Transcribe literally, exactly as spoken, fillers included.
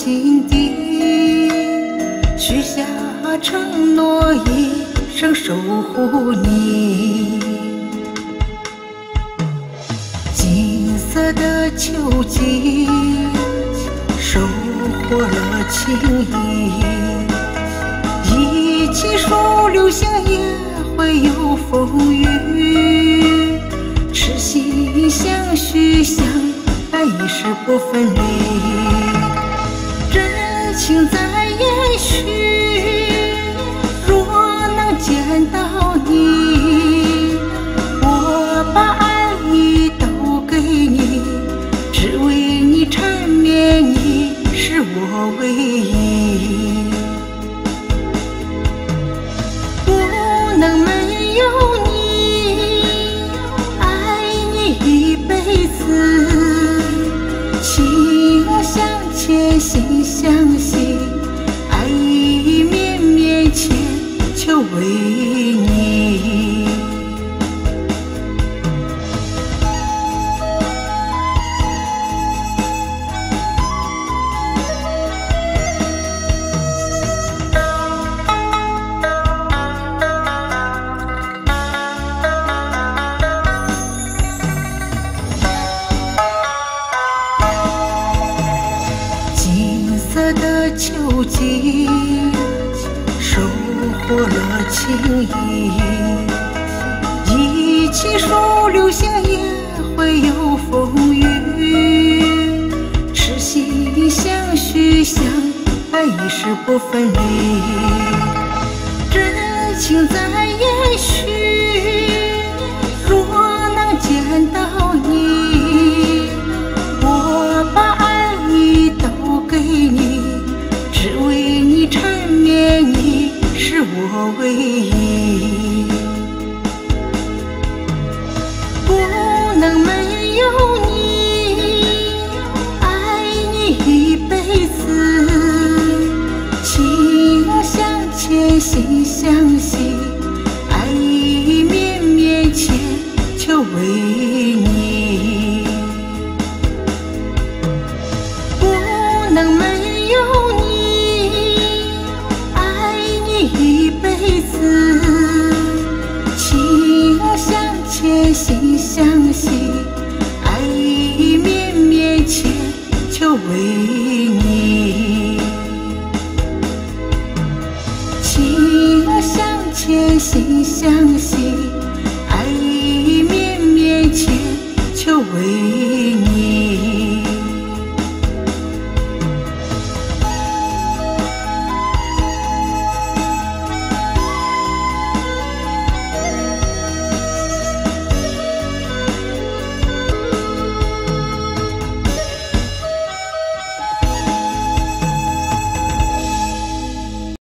心底，许下承诺，一生守护你。金色的秋季，收获了情谊。一起数流星，也会有风雨。痴心相许，相爱一世不分离。真情在延续，若能见到你，我把爱意都给你，只为你缠绵，你是我唯一。不能没有你，爱你一辈子，情相牵，心相系，爱意绵绵，千秋为你。金色的秋季，收获了情谊。一起数流星，也会有风雨。痴心相许，相爱一世不分离。真情在延续，若能见到你，我把爱意都给你，只为你缠绵，你是我唯一。不能没有你，爱你一辈子，情相牵，心相系，爱意绵绵，千秋为你。不能没有你，爱你一辈子，情相牵，心相系，爱意绵绵，千秋为你。情相牵，心相系，爱意绵绵，千秋为你。